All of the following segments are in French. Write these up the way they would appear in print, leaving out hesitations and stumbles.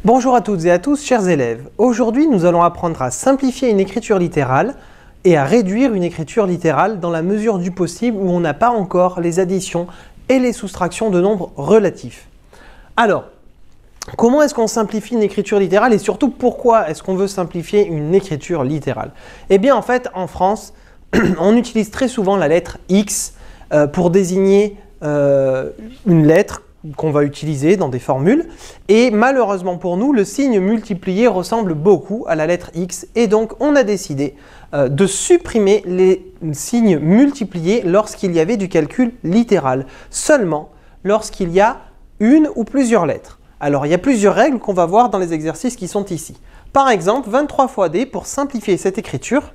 Bonjour à toutes et à tous, chers élèves. Aujourd'hui, nous allons apprendre à simplifier une écriture littérale et à réduire une écriture littérale dans la mesure du possible où on n'a pas encore les additions et les soustractions de nombres relatifs. Alors, comment est-ce qu'on simplifie une écriture littérale et surtout pourquoi est-ce qu'on veut simplifier une écriture littérale? Eh bien, en fait, en France, on utilise très souvent la lettre X pour désigner une lettre qu'on va utiliser dans des formules et malheureusement pour nous, le signe multiplié ressemble beaucoup à la lettre X et donc on a décidé de supprimer les signes multipliés lorsqu'il y avait du calcul littéral, seulement lorsqu'il y a une ou plusieurs lettres. Alors il y a plusieurs règles qu'on va voir dans les exercices qui sont ici. Par exemple, 23 fois D, pour simplifier cette écriture,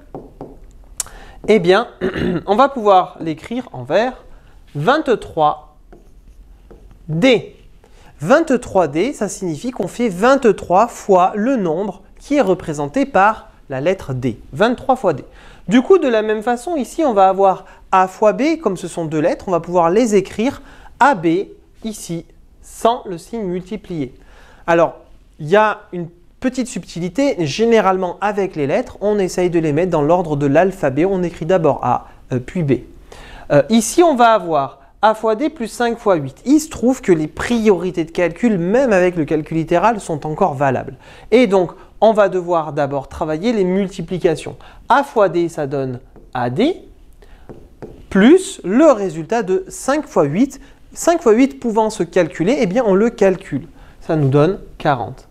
eh bien, on va pouvoir l'écrire en vers 23 D. 23D, ça signifie qu'on fait 23 fois le nombre qui est représenté par la lettre D. 23 fois D. Du coup, de la même façon, ici, on va avoir A fois B, comme ce sont deux lettres, on va pouvoir les écrire AB, ici, sans le signe multiplié. Alors, il y a une petite subtilité, généralement avec les lettres, on essaye de les mettre dans l'ordre de l'alphabet, on écrit d'abord A, puis B. Ici, on va avoir A fois D plus 5 fois 8. Il se trouve que les priorités de calcul, même avec le calcul littéral, sont encore valables. Et donc, on va devoir d'abord travailler les multiplications. A fois D, ça donne AD, plus le résultat de 5 fois 8. 5 fois 8 pouvant se calculer, eh bien on le calcule. Ça nous donne 40.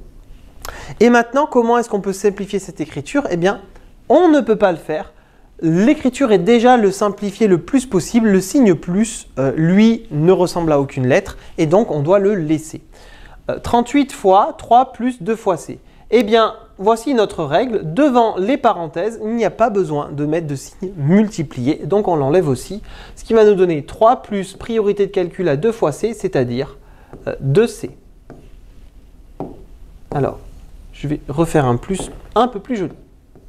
Et maintenant, comment est-ce qu'on peut simplifier cette écriture? Eh bien, on ne peut pas le faire. L'écriture est déjà le simplifier le plus possible. Le signe plus, lui, ne ressemble à aucune lettre et donc on doit le laisser. 38 fois 3 plus 2 fois C. Eh bien, voici notre règle. Devant les parenthèses, il n'y a pas besoin de mettre de signe multiplié. Donc on l'enlève aussi. Ce qui va nous donner 3 plus priorité de calcul à 2 fois C, c'est-à-dire 2C. Alors, je vais refaire un plus un peu plus joli.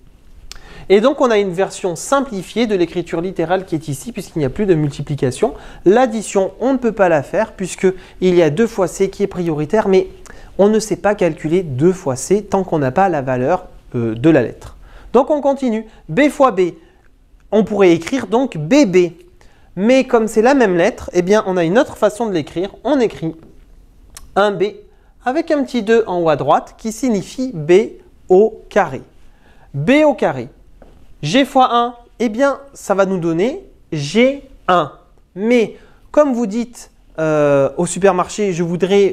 Et donc, on a une version simplifiée de l'écriture littérale qui est ici, puisqu'il n'y a plus de multiplication. L'addition, on ne peut pas la faire, puisqu'il y a 2 fois C qui est prioritaire, mais on ne sait pas calculer 2 fois C tant qu'on n'a pas la valeur de la lettre. Donc, on continue. B fois B, on pourrait écrire donc BB. Mais comme c'est la même lettre, eh bien, on a une autre façon de l'écrire. On écrit un B avec un petit 2 en haut à droite qui signifie B au carré. B au carré. G fois 1, eh bien, ça va nous donner G1. Mais comme vous dites au supermarché, je voudrais,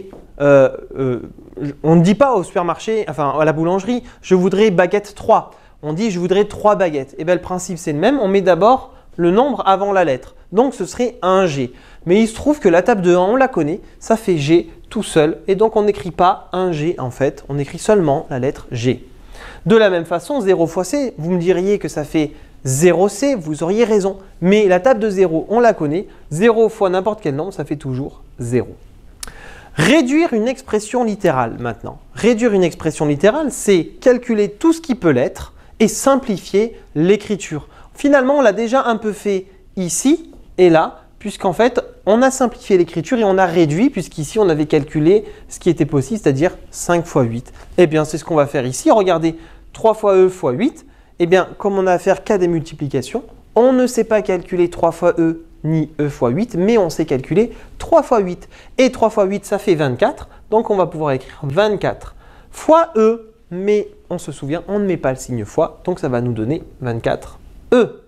on ne dit pas au supermarché, enfin à la boulangerie, je voudrais baguette 3. On dit je voudrais 3 baguettes. Eh bien, le principe c'est le même, on met d'abord le nombre avant la lettre. Donc ce serait un G. Mais il se trouve que la table de 1, on la connaît, ça fait G tout seul. Et donc on n'écrit pas un G en fait, on écrit seulement la lettre G. De la même façon, 0 fois C, vous me diriez que ça fait 0C, vous auriez raison. Mais la table de 0, on la connaît. 0 fois n'importe quel nombre, ça fait toujours 0. Réduire une expression littérale maintenant. Réduire une expression littérale, c'est calculer tout ce qui peut l'être et simplifier l'écriture. Finalement, on l'a déjà un peu fait ici et là, puisqu'en fait, on a simplifié l'écriture et on a réduit, puisqu'ici, on avait calculé ce qui était possible, c'est-à-dire 5 fois 8. Eh bien, c'est ce qu'on va faire ici. Regardez, 3 fois E fois 8. Eh bien, comme on n'a à faire qu'à des multiplications, on ne sait pas calculer 3 fois E ni E fois 8, mais on sait calculer 3 fois 8. Et 3 fois 8, ça fait 24. Donc, on va pouvoir écrire 24 fois E, mais on se souvient, on ne met pas le signe fois, donc ça va nous donner 24 E.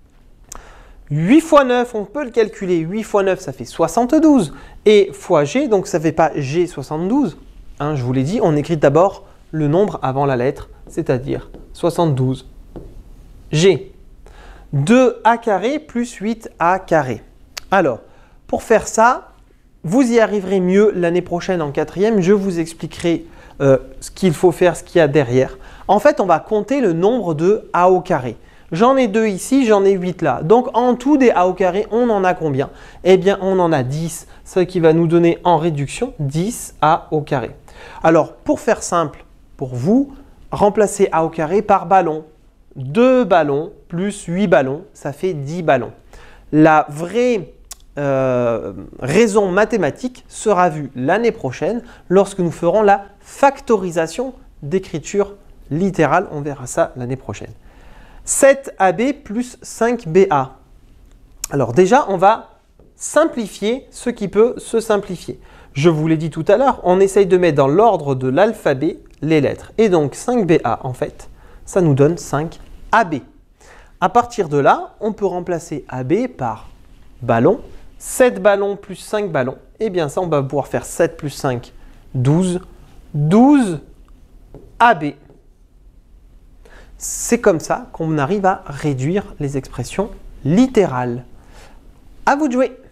8 fois 9, on peut le calculer. 8 fois 9, ça fait 72. Et fois G, donc ça ne fait pas G72. Hein, je vous l'ai dit, on écrit d'abord le nombre avant la lettre, c'est-à-dire 72. G. 2A carré plus 8A carré. Alors, pour faire ça, vous y arriverez mieux l'année prochaine en 4e. Je vous expliquerai ce qu'il faut faire, ce qu'il y a derrière. En fait, on va compter le nombre de A au carré. J'en ai 2 ici, j'en ai 8 là. Donc, en tout des A au carré, on en a combien? Eh bien, on en a 10, ce qui va nous donner en réduction 10 A au carré. Alors, pour faire simple pour vous, remplacez A au carré par ballon. 2 ballons plus 8 ballons, ça fait 10 ballons. La vraie raison mathématique sera vue l'année prochaine lorsque nous ferons la factorisation d'écriture littérale. On verra ça l'année prochaine. 7AB plus 5BA. Alors déjà, on va simplifier ce qui peut se simplifier. Je vous l'ai dit tout à l'heure, on essaye de mettre dans l'ordre de l'alphabet les lettres. Et donc 5BA, en fait, ça nous donne 5AB. À partir de là, on peut remplacer AB par ballon. 7 ballons plus 5 ballons. Et bien ça, on va pouvoir faire 7 plus 5, 12. 12 AB. C'est comme ça qu'on arrive à réduire les expressions littérales. À vous de jouer!